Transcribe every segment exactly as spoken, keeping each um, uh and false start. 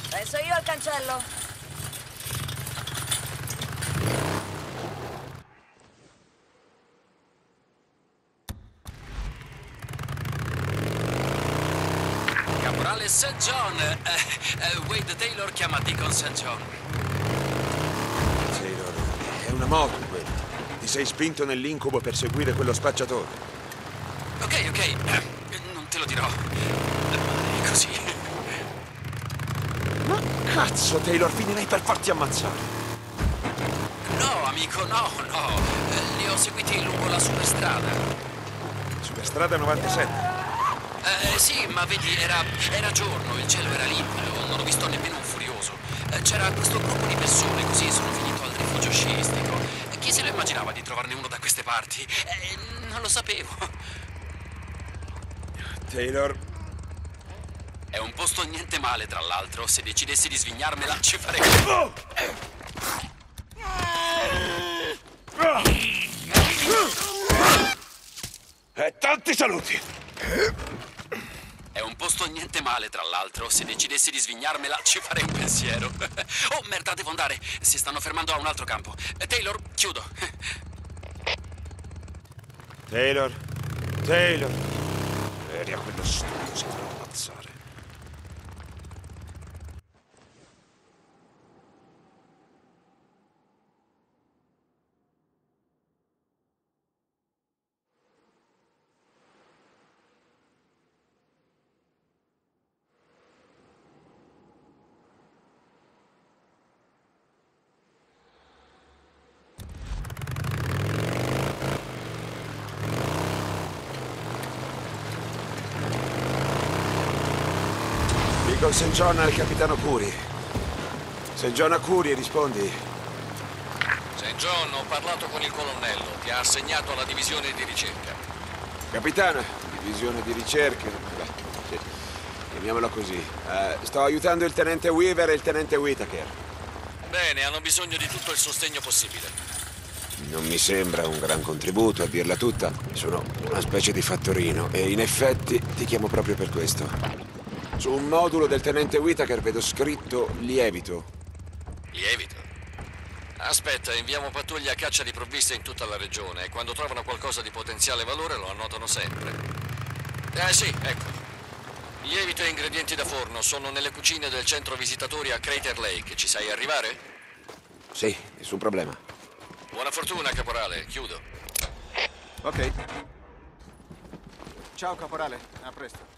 Penso io al cancello. Caporale Saint John. Eh, eh, Wade Taylor chiama Deacon Saint John. Taylor, è una moto quella. Ti sei spinto nell'incubo per seguire quello spacciatore. Ok, ok. Eh, non te lo dirò. Ma è così. Ma cazzo, Taylor, finirei per farti ammazzare. No, amico, no, no. Eh, li ho seguiti lungo la superstrada. Superstrada novantasette. Eh, sì, ma vedi, era, era giorno, il cielo era limpido, non ho visto nemmeno un furioso. Eh, c'era questo gruppo di persone, così sono finito al rifugio sciistico. Eh, chi se lo immaginava di trovarne uno da queste parti? Eh, non lo sapevo. Taylor, È un posto niente male, tra l'altro. Se decidessi di svignarmela, ci farei... e tanti saluti. È un posto niente male, tra l'altro. Se decidessi di svignarmela, ci farei un pensiero. Oh, merda, devo andare. Si stanno fermando a un altro campo. Eh, Taylor, chiudo. Taylor, Taylor. Eri a quello stupido, si farà ammazzare. Con Saint John al capitano Curi. Saint John a Curi, rispondi. Saint John, ho parlato con il colonnello. Ti ha assegnato alla divisione di ricerca. Capitano, divisione di ricerca. Beh, sì, chiamiamola così. Eh, sto aiutando il tenente Weaver e il tenente Whitaker. Bene, hanno bisogno di tutto il sostegno possibile. Non mi sembra un gran contributo, a dirla tutta. Sono una specie di fattorino e in effetti ti chiamo proprio per questo. Su un modulo del tenente Whitaker vedo scritto lievito. Lievito? Aspetta, inviamo pattuglie a caccia di provviste in tutta la regione e quando trovano qualcosa di potenziale valore lo annotano sempre. Eh sì, ecco. Lievito e ingredienti da forno sono nelle cucine del centro visitatori a Crater Lake. Ci sai arrivare? Sì, nessun problema. Buona fortuna, caporale. Chiudo. Ok. Ciao, caporale. A presto.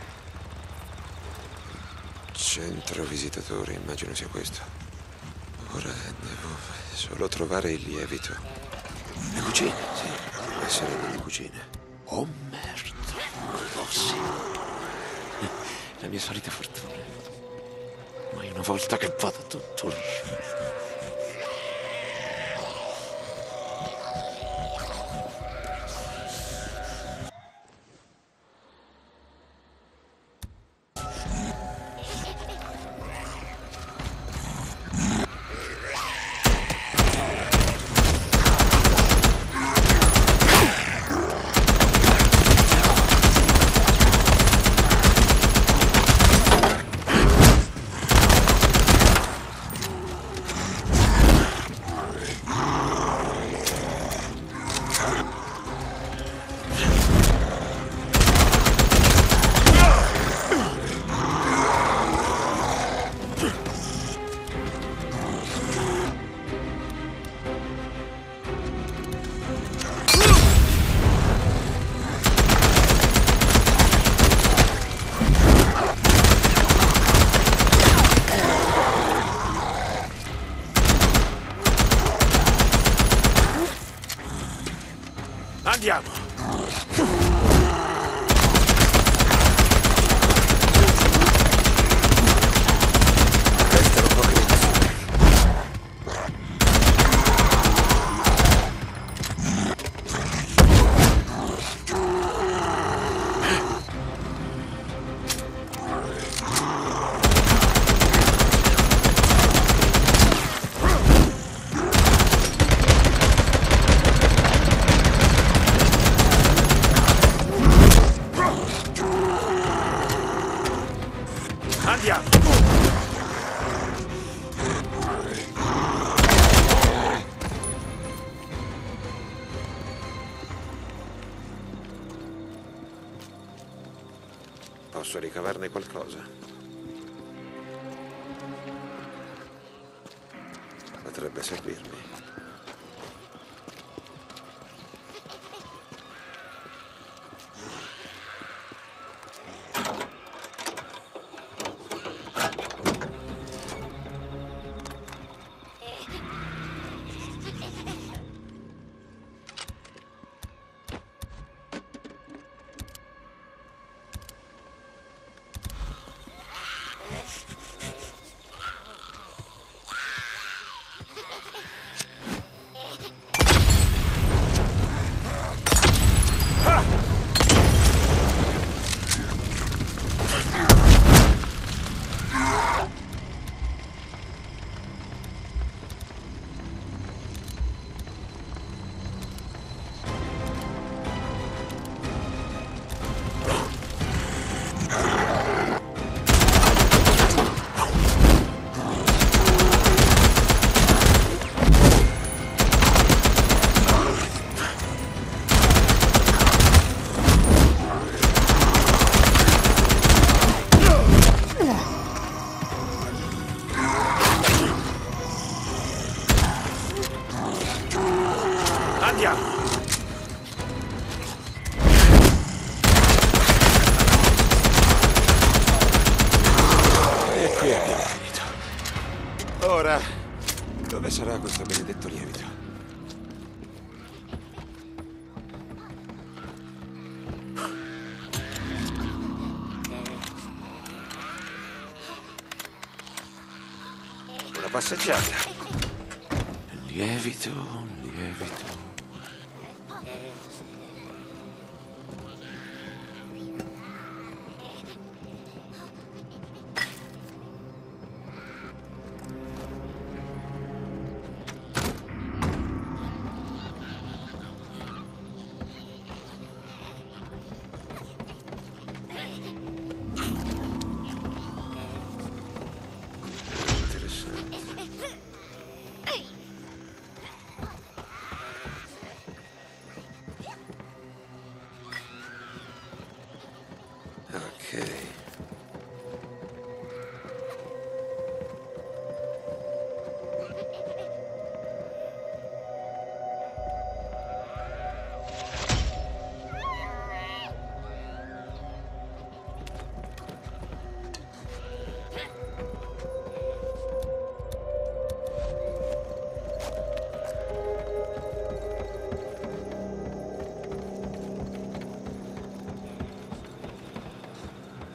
Centro visitatori, immagino sia questo. Ora devo solo trovare il lievito. Le cucine, sì, devono essere nelle cucine. Oh merda. Oh sì. La mia solita fortuna. Ma una volta che vado tutto. Andiamo! Restano poche munizioni. Andiamo! Posso ricavarne qualcosa? Potrebbe servirmi. Andiamo! E qui abbiamo finito. Ora, dove sarà questo benedetto lievito? Una passeggiata. Lievito, lievito. Interessante.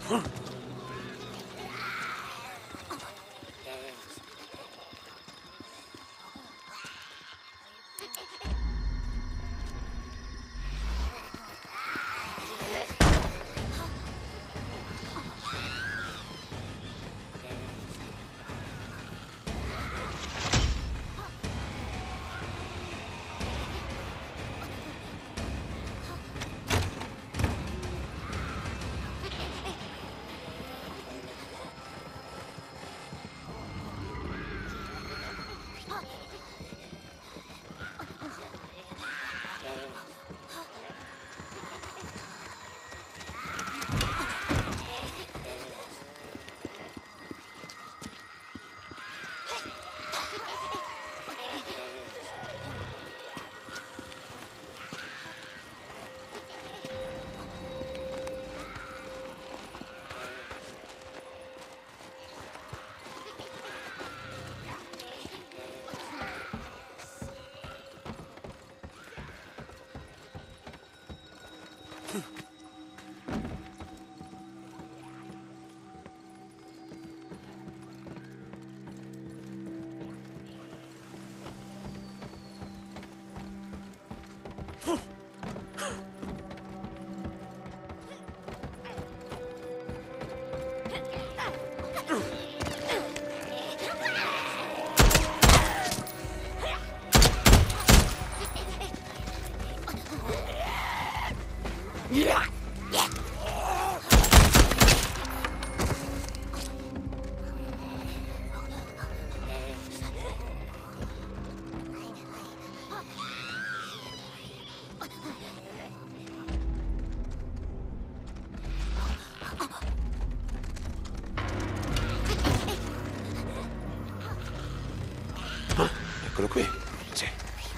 Eccolo qui. Sì.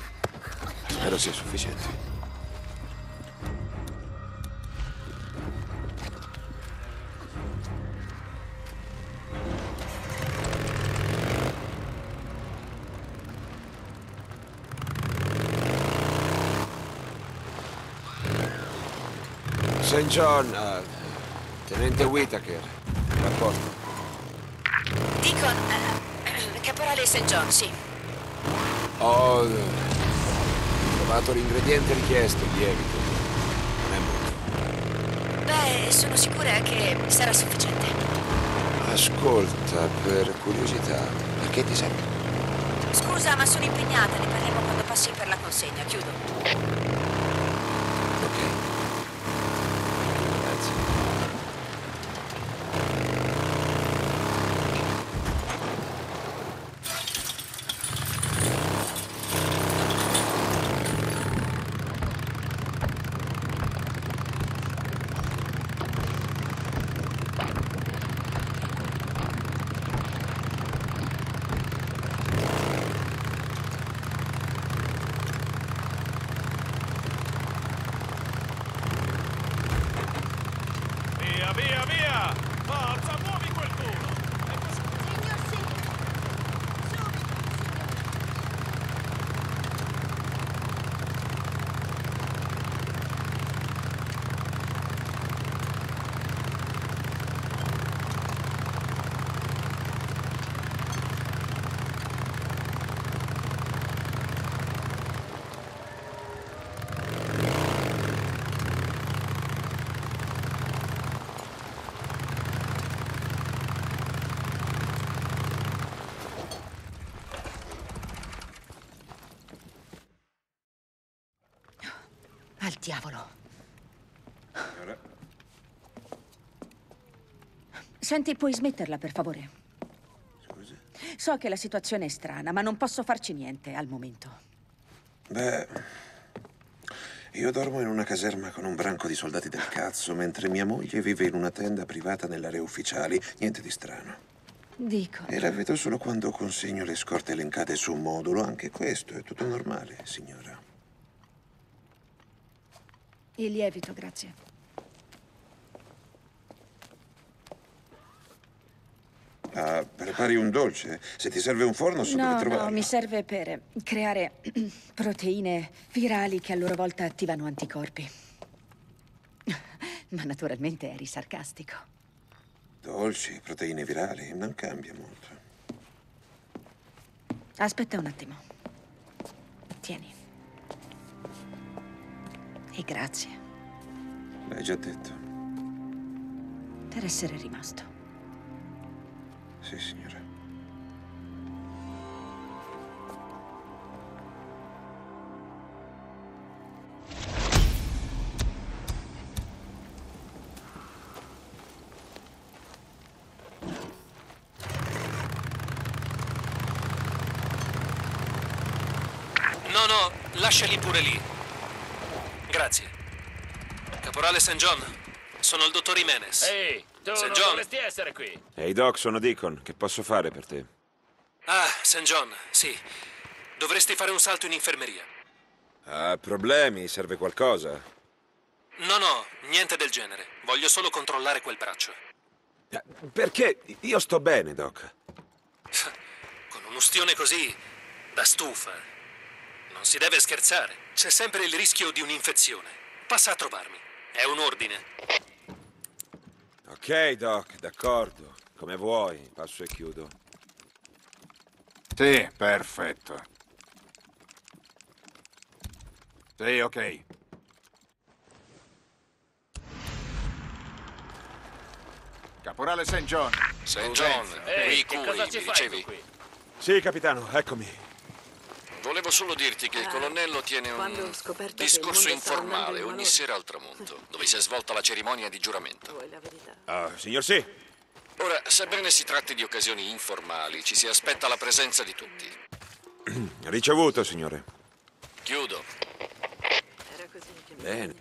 Spero sia sufficiente. Saint John, uh, tenente Whitaker, rapporto. Deacon, eh, caporale Saint John, sì. Ho uh, trovato l'ingrediente richiesto, il lievito. Non è molto. Beh, sono sicura che sarà sufficiente. Ascolta, per curiosità, a che ti serve? Scusa, ma sono impegnata, ne parliamo quando passi per la consegna, chiudo. Ok. Grazie. Via, via, via! Forza, muovi quel culo! Signor sì. Al diavolo. Senti, puoi smetterla, per favore? Scusi? So che la situazione è strana, ma non posso farci niente al momento. Beh, io dormo in una caserma con un branco di soldati del cazzo, mentre mia moglie vive in una tenda privata nell'area ufficiali. Niente di strano. Dico. E la vedo solo quando consegno le scorte elencate su un modulo. Anche questo è tutto normale, signora. Il lievito, grazie. Ah, prepari un dolce? Se ti serve un forno, so dove No, trovarlo. no, mi serve per creare proteine virali che a loro volta attivano anticorpi. Ma naturalmente eri sarcastico. Dolci, proteine virali, non cambia molto. Aspetta un attimo. Tieni. E grazie L'hai già detto. per essere rimasto. Sì, signora. No, no, lasciali pure lì. Grazie. Caporale Saint John, sono il dottor Jimenez. Ehi, tu Saint non John. dovresti essere qui. Ehi, Doc, sono Deacon. Che posso fare per te? Ah, Saint John, sì. Dovresti fare un salto in infermeria. Ah, problemi? Serve qualcosa? No, no, niente del genere. Voglio solo controllare quel braccio. Eh, Perché? Io sto bene, Doc. Con un'ustione così, da stufa. Non si deve scherzare. C'è sempre il rischio di un'infezione. Passa a trovarmi. È un ordine. Ok, Doc, d'accordo. Come vuoi, passo e chiudo. Sì, perfetto. Sì, ok. Caporale Saint John. Saint John, Ehi, qui che cosa Curi, ci mi fai dicevi? tu qui? Sì, capitano, eccomi. Volevo solo dirti che il Ah, il quando ho un scoperto che il discorso mondo stava andando informale in ogni malore. sera al tramonto, dove si è svolta la cerimonia di giuramento. Vuoi la verità? Ah, signor sì. Ora, sebbene si tratti di occasioni informali, ci si aspetta la presenza di tutti. Ricevuto, signore. Chiudo. Era così che mi... Bene.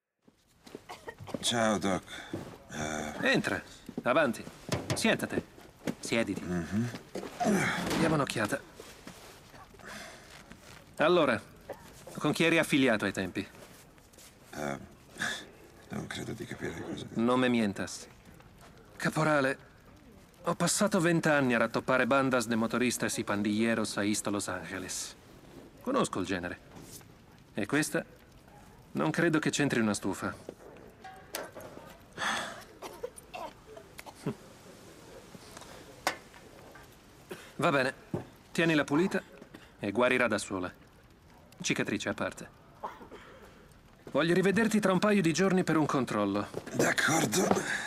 Ciao, Doc. Entra, avanti. Siéntate. Siediti. Diamo un'occhiata. Allora, con chi eri affiliato ai tempi? Non credo di capire cosa. Non me mientas. Caporale, ho passato vent'anni a rattoppare bandas de motoristas y pandilleros a East Los Angeles. Conosco il genere. E questa? Non credo che c'entri una stufa. Va bene, tienila pulita e guarirà da sola. Cicatrice a parte. Voglio rivederti tra un paio di giorni per un controllo. D'accordo.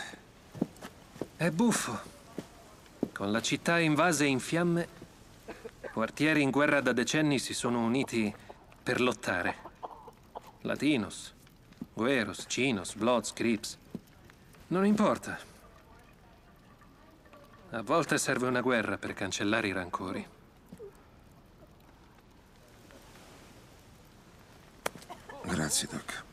È buffo. Con la città invasa e in fiamme, quartieri in guerra da decenni si sono uniti per lottare. Latinos, Güeros, Chinos, Bloods, Crips. Non importa. A volte serve una guerra per cancellare i rancori. Grazie, Doc.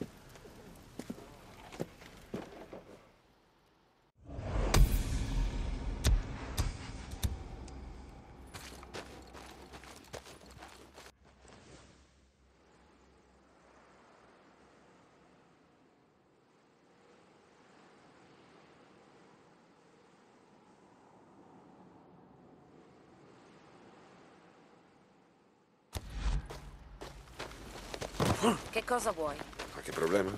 Che cosa vuoi? Qualche problema?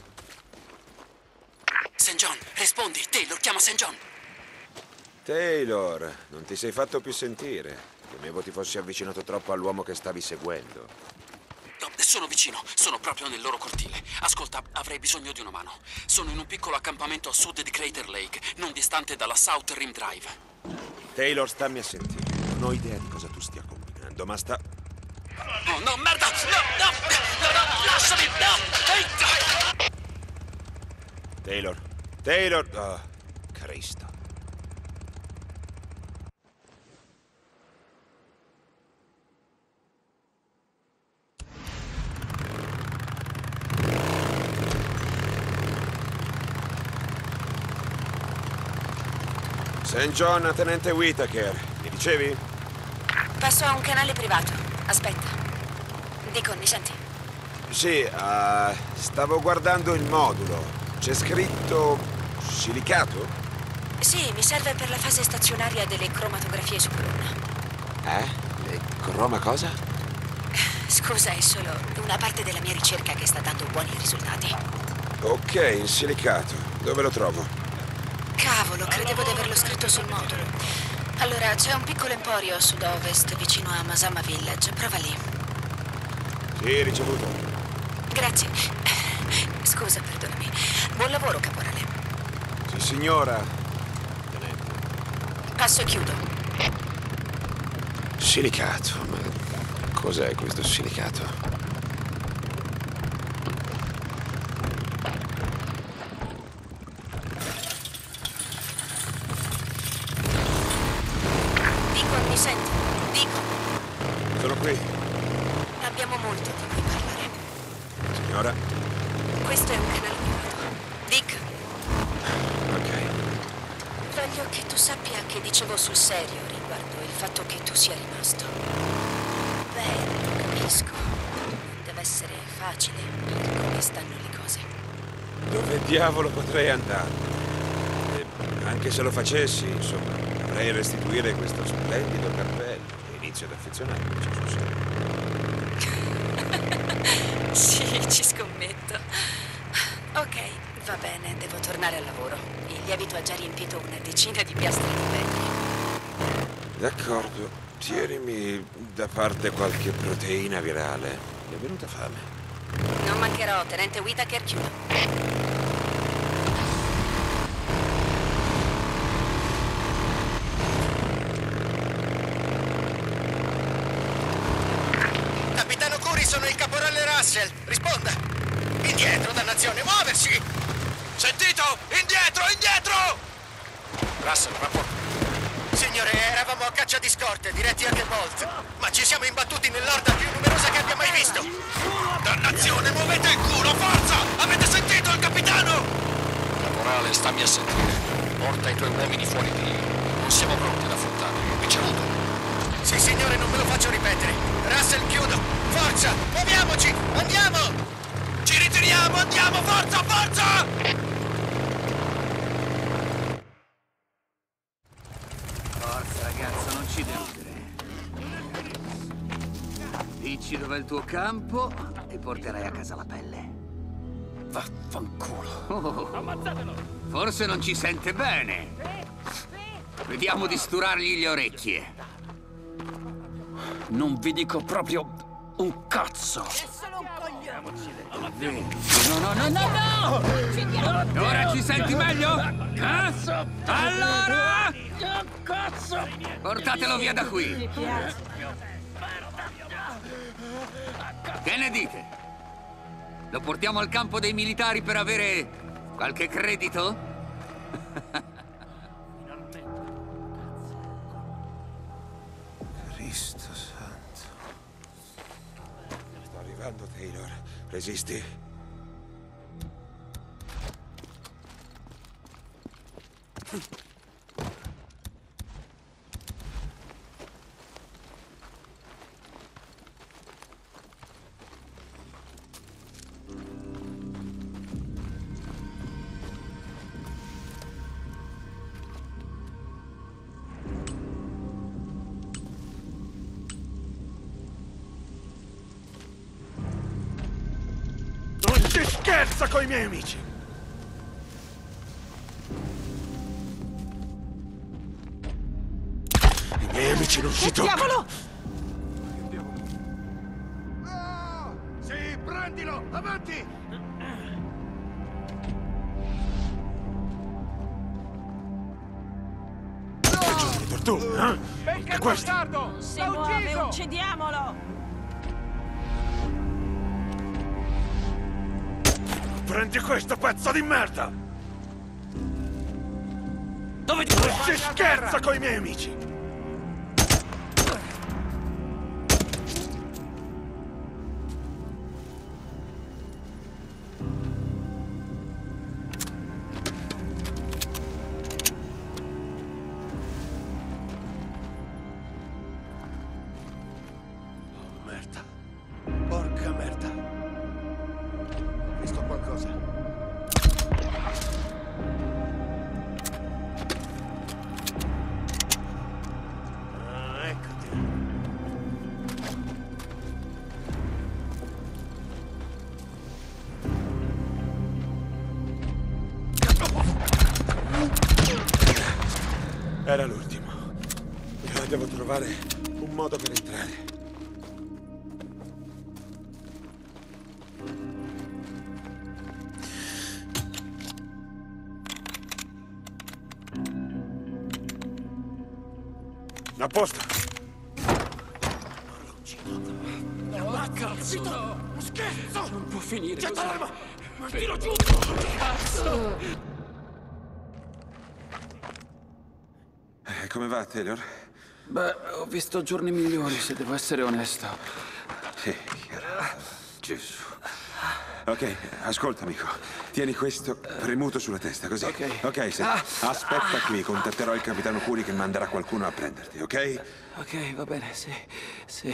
Saint John, rispondi. Taylor, chiama Saint John. Taylor, non ti sei fatto più sentire. Temevo ti fossi avvicinato troppo all'uomo che stavi seguendo. No, sono vicino, sono proprio nel loro cortile. Ascolta, avrei bisogno di una mano. Sono in un piccolo accampamento a sud di Crater Lake, non distante dalla South Rim Drive. Taylor, stammi a sentire. Non ho idea di cosa tu stia combinando, ma sta... Oh, no, merda! No, no, no, no, lasciami! No! Ehi! Taylor. Taylor. Oh, Cristo. Saint John a tenente Whitaker. Mi dicevi? Passo a un canale privato. Aspetta. Deacon, mi senti? Sì, eh, stavo guardando il modulo. C'è scritto silicato? Sì, mi serve per la fase stazionaria delle cromatografie su colonna. Eh? Le croma cosa? Scusa, è solo una parte della mia ricerca che sta dando buoni risultati. Ok, il silicato. Dove lo trovo? Cavolo, credevo di averlo scritto sul modulo. Allora, c'è un piccolo emporio a sud-ovest, vicino a Masama Village. Prova lì. Sì, ricevuto. Grazie. Scusa, perdonami. Buon lavoro, caporale. Sì, signora. Tenente. Passo e chiudo. Silicato, ma cos'è questo silicato? Deacon, mi senti? Deacon, Sono qui. abbiamo molto di cui parlare. Signora? Questo è un canale privato. Dick, Ok. voglio che tu sappia che dicevo sul serio riguardo il fatto che tu sia rimasto. Beh, lo capisco. Non deve essere facile per come stanno le cose. Dove diavolo potrei andare? E anche se lo facessi, insomma, dovrei restituire questo splendido cappello e inizio ad affezionarmi sul serio. Sì, ci scommetto. Ok, va bene, devo tornare al lavoro. Il lievito ha già riempito una decina di piastre di vetri. D'accordo. Tienimi da parte qualche proteina virale. Mi è venuta fame. Non mancherò, tenente Whittaker, chiudo. Capitano Curi, sono il caporale Russell. Risponda. Indietro, dannazione, muoversi! Sentito? Indietro, indietro! Russell, rapporto. Signore, eravamo a caccia di scorte, diretti a Bolt, ma ci siamo imbattuti nell'orda più numerosa che abbia mai visto. Dannazione, muovete il culo, forza! Avete sentito il capitano? Caporale, stammi a sentire. Porta i tuoi uomini fuori di lì. Non siamo pronti ad affrontarli. Ricevuto. Sì, signore, non me lo faccio ripetere. Russell, chiudo. Forza, muoviamoci, andiamo! Ci ritiriamo, andiamo, forza, forza! Forza, ragazzo, non ci deludere. Dici dov'è il tuo campo e porterai a casa la pelle. Vaffanculo. Oh, forse non ci sente bene. Vediamo di sturargli le orecchie. Non vi dico proprio un cazzo. No, no, no, no, no! Ora ci senti meglio? Eh? Allora! Portatelo via da qui. Che ne dite? Lo portiamo al campo dei militari per avere qualche credito? Cristo santo. Sta arrivando Taylor. Resisti? Non si scherza coi miei amici! I miei amici non si toccano! Diavolo! Oh, sì, prendilo! Avanti! Che giorno di fortuna, eh? E questo? Si muove, uccidiamolo! Prendi questo pezzo di merda! Dove ti Non si scherza coi miei amici! Oh, merda. Porca merda. Ho visto qualcosa. Era l'ultimo. Ora devo trovare un modo per entrare. A posto. Non lo uccido. Ma cazzo, no! Uno scherzo! Non può finire Getta così. l'arma! Tiro giù! Cazzo! Eh, come va, Taylor? Beh, ho visto giorni migliori, se devo essere onesto. Sì, chiaro. Gesù. Ok, ascolta, amico. Tieni questo premuto sulla testa, così. Ok. Ok, sì. Aspetta qui, contatterò il capitano Curi che manderà qualcuno a prenderti, ok? Ok, va bene, sì, sì.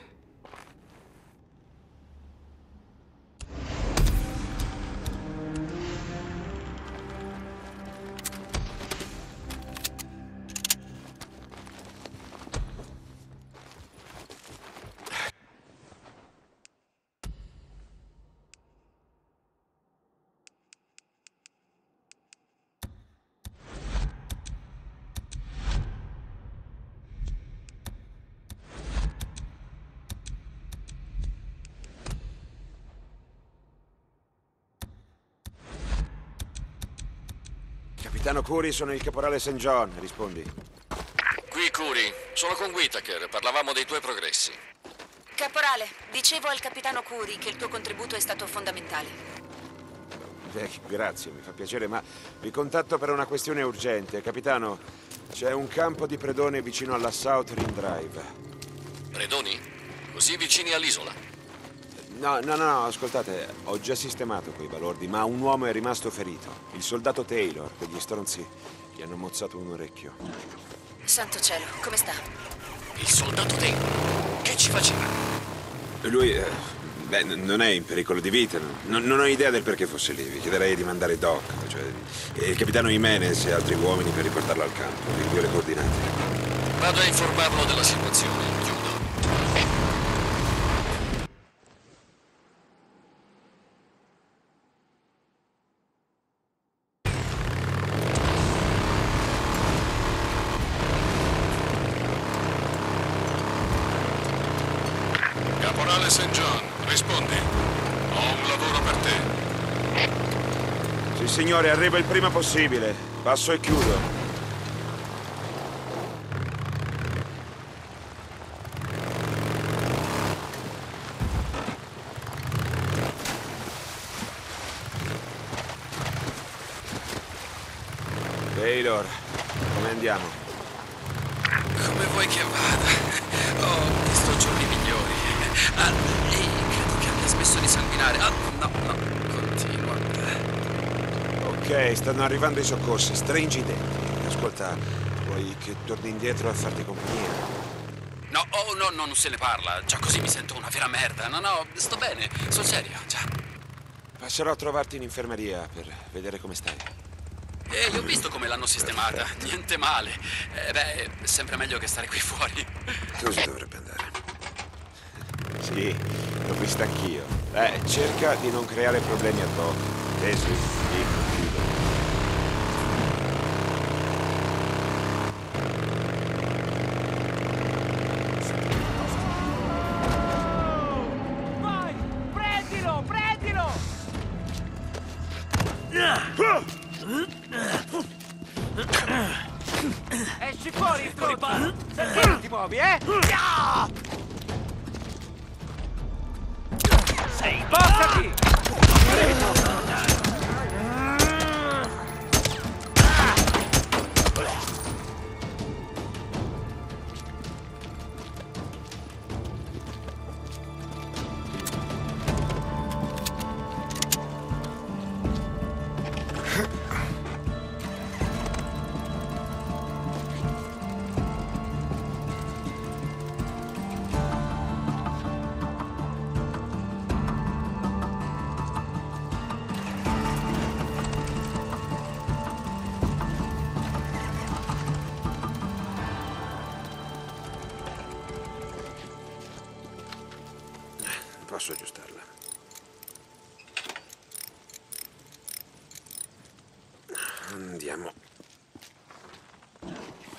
Capitano Curi, sono il caporale Saint John, rispondi. Qui, Curi. Sono con Whittaker. Parlavamo dei tuoi progressi. Caporale, dicevo al capitano Curi che il tuo contributo è stato fondamentale. Beh, grazie, mi fa piacere, ma vi contatto per una questione urgente. Capitano, c'è un campo di predone vicino alla Southern Drive. Predoni? Così vicini all'isola? No, no, no, ascoltate, ho già sistemato quei balordi, ma un uomo è rimasto ferito. Il soldato Taylor, quegli stronzi gli hanno mozzato un orecchio. Santo cielo, come sta? Il soldato Taylor? Che ci faceva? Lui, eh, beh, n- non è in pericolo di vita, non, non ho idea del perché fosse lì. Vi chiederei di mandare Doc, cioè il capitano Jimenez e altri uomini per riportarlo al campo. Vi invio le coordinate. Vado a informarlo della situazione. Chiudo. Caporale Saint John, rispondi. Ho un lavoro per te. Sì, signore, arrivo il prima possibile. Passo e chiudo. Taylor, come andiamo? Come vuoi che vada? Ho visto giorni migliori. Ah, ehi, credo che abbia smesso di sanguinare. Ah, no, no, continua. Ok, stanno arrivando i soccorsi. Stringi i denti. Ascolta, vuoi che torni indietro a farti compagnia? No, oh, no, no, non se ne parla. Già così mi sento una vera merda. No, no, sto bene. Sul serio, già. Passerò a trovarti in infermeria per vedere come stai. E io ho visto come l'hanno sistemata. Perfetto. Niente male. Eh, beh, è sempre meglio che stare qui fuori. Così dovrebbe andare. Sì, l'ho vista anch'io. Eh, cerca di non creare problemi a Doc. Tesi, dico, chiudo. Vai! Prendilo! Prendilo! Esci fuori, stronzo! Perché ti muovi, eh? Sei spostati! Posso aggiustarla. Andiamo.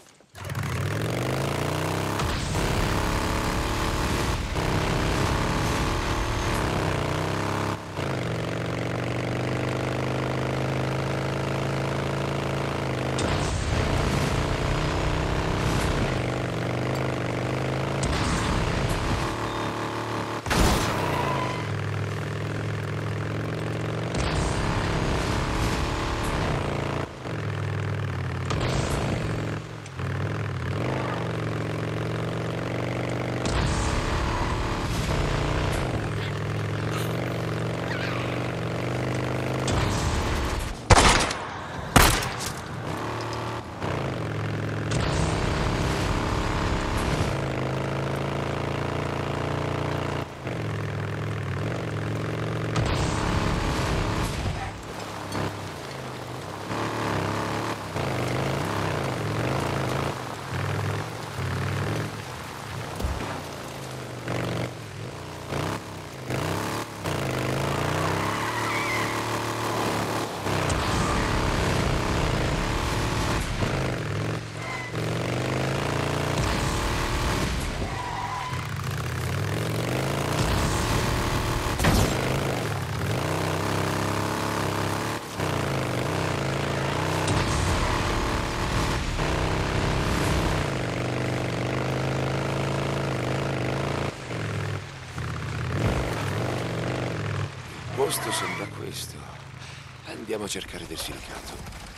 posto sembra questo. Andiamo a cercare del silicato.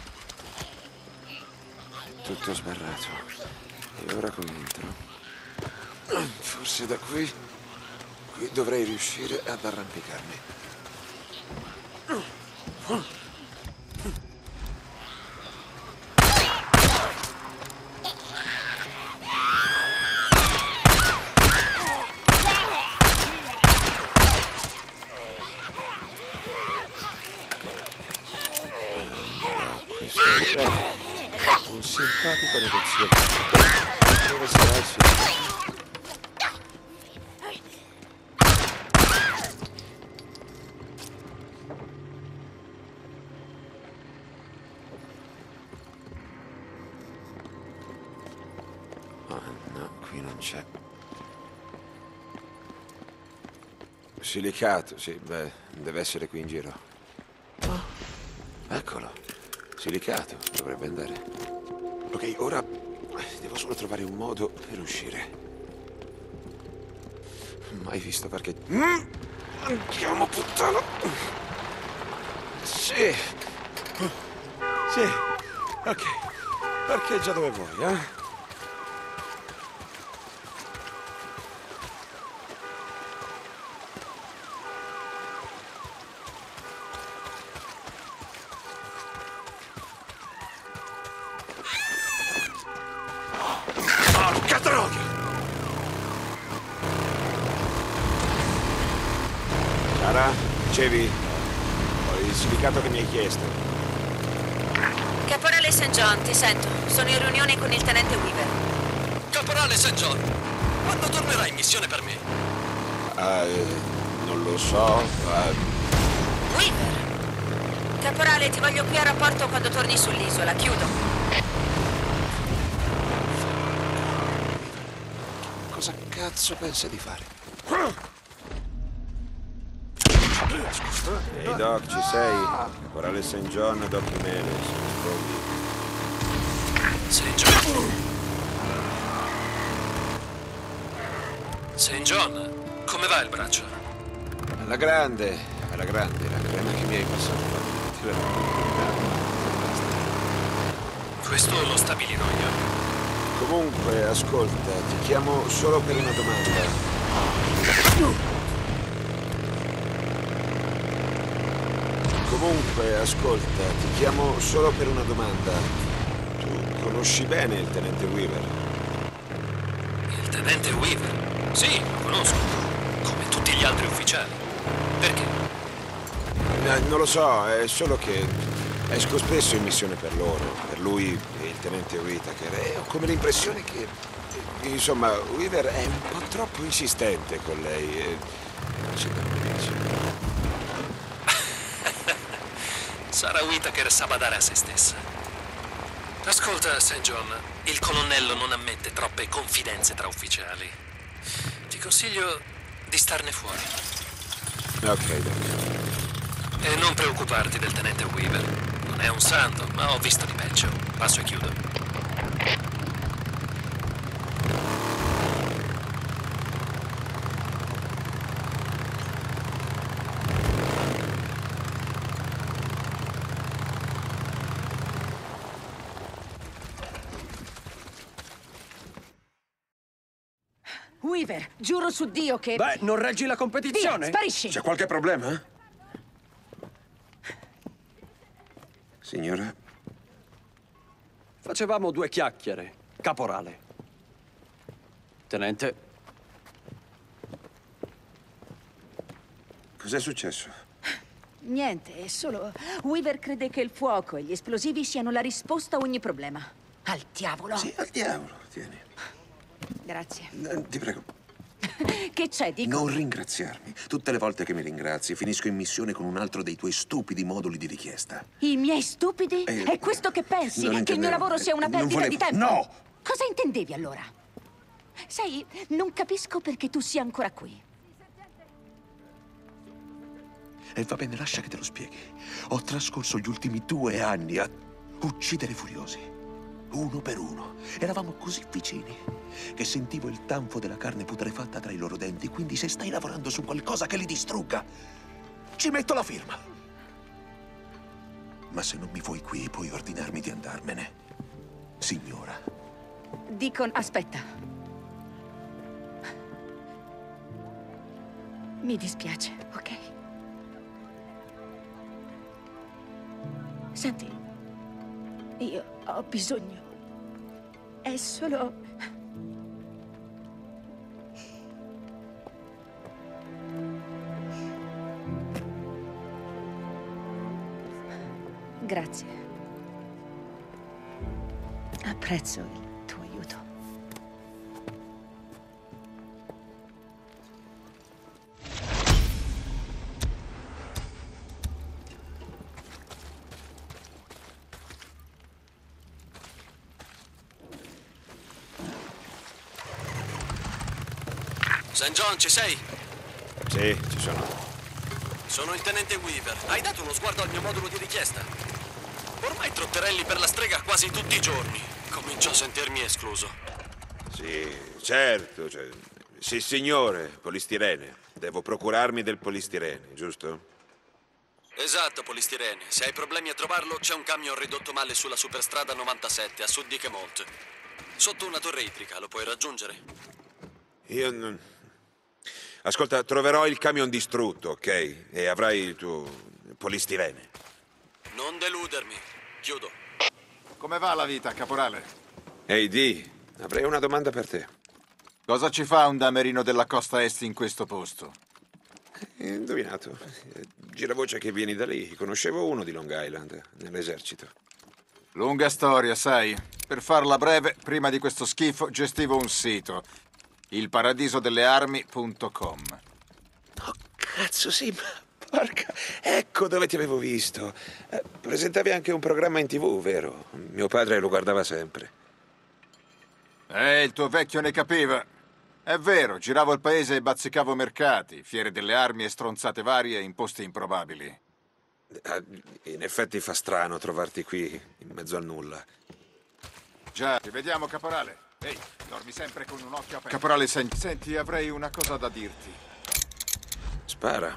Tutto sbarrato. E ora come entro? Forse da qui... Qui dovrei riuscire ad arrampicarmi. Un simpatico negoziatore. Dove sarà il silicato? C'è. Silicato, sì, beh, deve essere qui in giro. Oh, eccolo. Silicato, dovrebbe andare. Ok, ora devo solo trovare un modo per uscire. Mai visto perché... Mm, andiamo, puttana! Sì. Sì. Ok. Parcheggia dove vuoi, eh? Dicevi? Ho il silicato che mi hai chiesto. Caporale Saint John, ti sento. Sono in riunione con il tenente Weaver. Caporale Saint John, quando tornerai in missione per me? Uh, non lo so. Uh... Weaver? Caporale, ti voglio qui a rapporto quando torni sull'isola. Chiudo. Cosa cazzo pensa di fare? Ehi, hey, Doc, ci sei? Caporale Saint John, Doc Jimenez, rispondi. Saint John? Saint John, come va il braccio? Alla grande, alla grande, la crema che mi hai passato. Ti la Questo lo stabilirò io. Comunque, ascolta, ti chiamo solo per una domanda. Comunque, ascolta, ti chiamo solo per una domanda. Tu conosci bene il tenente Weaver? Il tenente Weaver? Sì, lo conosco. Come tutti gli altri ufficiali. Perché? No, non lo so, è solo che esco spesso in missione per loro, per lui e il tenente Whittaker, e ho come l'impressione che, insomma, Weaver è un po' troppo insistente con lei e non si capisce. Sarà Whittaker sa badare a se stessa. Ascolta, Saint John, il colonnello non ammette troppe confidenze tra ufficiali. Ti consiglio di starne fuori. Ok, Doc. E non preoccuparti del tenente Weaver. Non è un santo, ma ho visto di peggio. Passo e chiudo. Weaver, giuro su Dio che... Beh, non reggi la competizione? Via, sparisci! C'è qualche problema? Signora? Facevamo due chiacchiere, caporale. Tenente? Cos'è successo? Niente, è solo... Weaver crede che il fuoco e gli esplosivi siano la risposta a ogni problema. Al diavolo! Sì, al diavolo, tieni. Grazie. Eh, ti prego. Che c'è, dico? Non ringraziarmi. Tutte le volte che mi ringrazi finisco in missione con un altro dei tuoi stupidi moduli di richiesta. I miei stupidi? Eh, È questo che pensi? non Che il mio intendevo. lavoro sia una Non perdita volevo- di tempo? No! Cosa intendevi allora? Sai, non capisco perché tu sia ancora qui. E va bene, lascia che te lo spieghi. Ho trascorso gli ultimi due anni a uccidere furiosi. Uno per uno. Eravamo così vicini che sentivo il tanfo della carne putrefatta tra i loro denti. Quindi se stai lavorando su qualcosa che li distrugga, ci metto la firma. Ma se non mi vuoi qui, puoi ordinarmi di andarmene. Signora. Deacon, aspetta. Mi dispiace, ok? Senti, io ho bisogno. È solo... Grazie. Apprezzo il tuo aiuto. Saint John, ci sei? Sì, ci sono. Sono il tenente Weaver. Hai dato uno sguardo al mio modulo di richiesta? Ormai trotterelli per la strega quasi tutti i giorni. Comincio a sentirmi escluso. Sì, certo. Cioè, sì, signore, polistirene. Devo procurarmi del polistirene, giusto? Esatto, polistirene. Se hai problemi a trovarlo, c'è un camion ridotto male sulla superstrada novantasette a sud di Chemont. Sotto una torre idrica, lo puoi raggiungere? Io non... Ascolta, troverò il camion distrutto, ok? E avrai il tuo polistirene. Non deludermi. Chiudo. Come va la vita, caporale? Ehi, Dee, avrei una domanda per te. Cosa ci fa un damerino della costa est in questo posto? Indovinato. Gira voce che vieni da lì. Conoscevo uno di Long Island, nell'esercito. Lunga storia, sai. Per farla breve, prima di questo schifo gestivo un sito. il paradiso delle armi punto com. Oh, cazzo, sì, ma porca... Ecco dove ti avevo visto. Eh, presentavi anche un programma in tivù, vero? Mio padre lo guardava sempre. Eh, il tuo vecchio ne capiva. È vero, giravo il paese e bazzicavo mercati, fiere delle armi e stronzate varie in posti improbabili. Eh, in effetti fa strano trovarti qui, in mezzo al nulla. Già, ci vediamo, caporale. Ehi, dormi sempre con un occhio aperto. Caporale, sen- senti, avrei una cosa da dirti. Spara.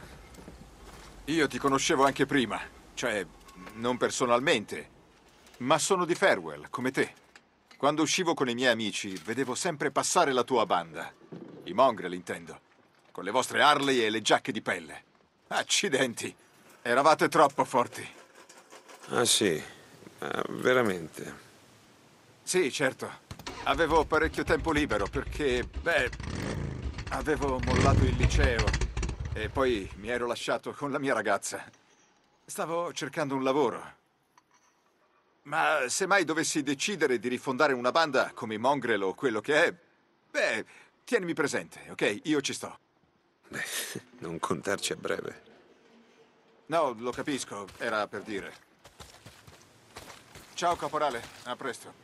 Io ti conoscevo anche prima, cioè, non personalmente, ma sono di Farewell, come te. Quando uscivo con i miei amici, vedevo sempre passare la tua banda. I Mongrel, intendo. Con le vostre Harley e le giacche di pelle. Accidenti, eravate troppo forti. Ah, sì? Ah, veramente? Sì, certo. Avevo parecchio tempo libero perché, beh, avevo mollato il liceo e poi mi ero lasciato con la mia ragazza. Stavo cercando un lavoro. Ma se mai dovessi decidere di rifondare una banda come i Mongrel o quello che è, beh, tienimi presente, ok? Io ci sto. Beh, non contarci a breve. No, lo capisco, era per dire. Ciao, caporale, a presto.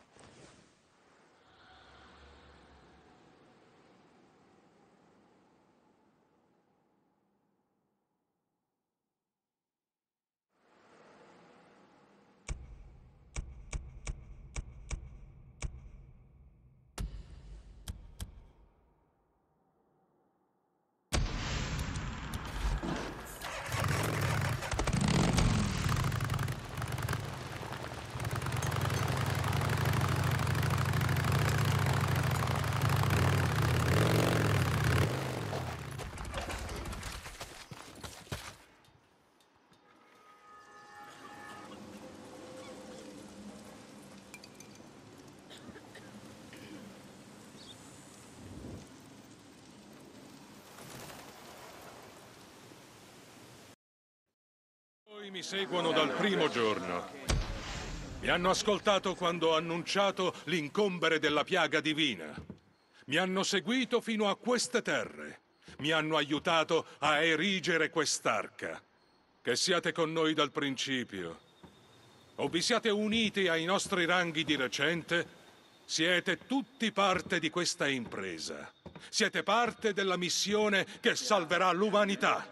Mi seguono dal primo giorno. Mi hanno ascoltato quando ho annunciato l'incombere della piaga divina. Mi hanno seguito fino a queste terre. Mi hanno aiutato a erigere quest'arca. Che siate con noi dal principio o vi siate uniti ai nostri ranghi di recente, siete tutti parte di questa impresa. Siete parte della missione che salverà l'umanità.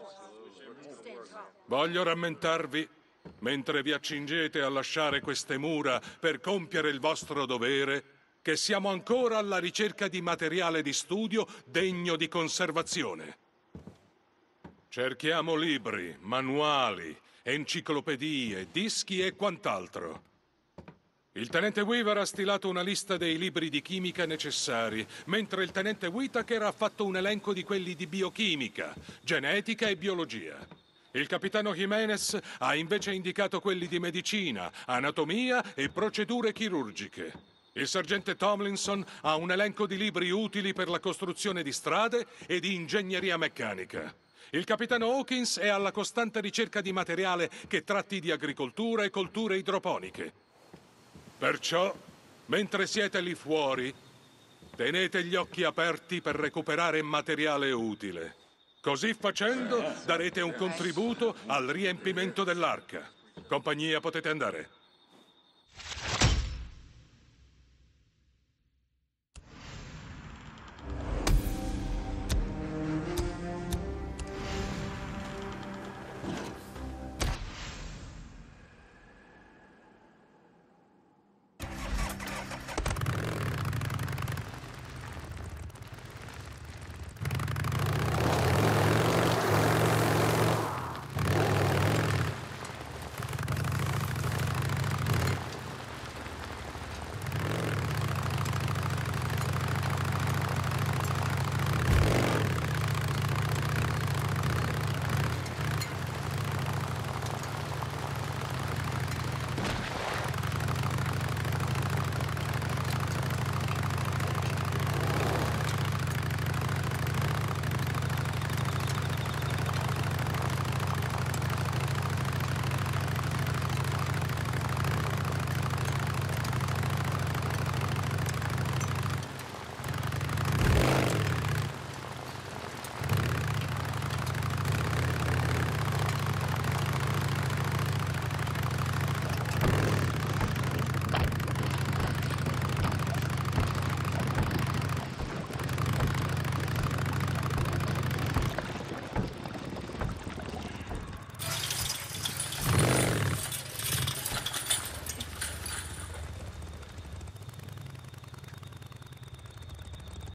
Voglio rammentarvi, mentre vi accingete a lasciare queste mura per compiere il vostro dovere, che siamo ancora alla ricerca di materiale di studio degno di conservazione. Cerchiamo libri, manuali, enciclopedie, dischi e quant'altro. Il tenente Weaver ha stilato una lista dei libri di chimica necessari, mentre il tenente Whittaker ha fatto un elenco di quelli di biochimica, genetica e biologia. Il capitano Jimenez ha invece indicato quelli di medicina, anatomia e procedure chirurgiche. Il sergente Tomlinson ha un elenco di libri utili per la costruzione di strade e di ingegneria meccanica. Il capitano Hawkins è alla costante ricerca di materiale che tratti di agricoltura e colture idroponiche. Perciò, mentre siete lì fuori, tenete gli occhi aperti per recuperare materiale utile. Così facendo, darete un contributo al riempimento dell'arca. Compagnia, potete andare.